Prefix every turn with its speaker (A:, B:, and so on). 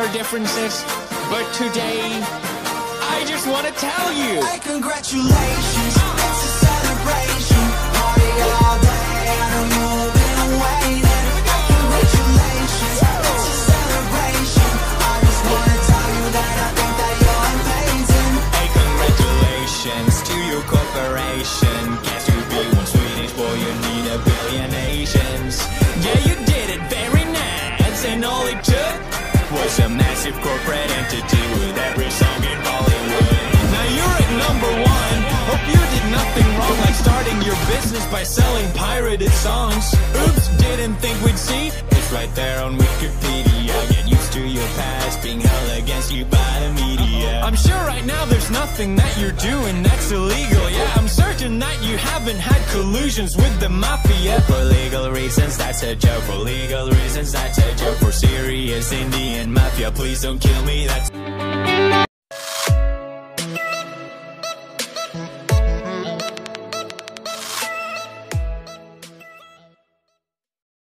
A: our differences, but today I just want to tell you,
B: hey, congratulations, it's a celebration. Party all day, I know you've been waiting. Congratulations, it's a celebration. I just wanna tell you that I think that you're amazing.
C: Hey, congratulations to your corporation. Guess to be one Swedish boy, you need a billion Asians. Yeah, you did it very nice, and all it took was a massive corporate entity with every song in Bollywood.
A: now you're at #1. Hope you did nothing wrong, like starting your business by selling pirated songs.
C: Oops, didn't think we'd see. It's right there on Wikipedia. Get used to your past being held against you by the media.
A: I'm sure right now there's nothing that you're doing that's illegal. Yeah, I'm certain that you haven't had collusions with the mafia.
C: For legal reasons, that's a joke. For legal reasons, that's a joke. For serious Indian mafia, please don't kill me, that's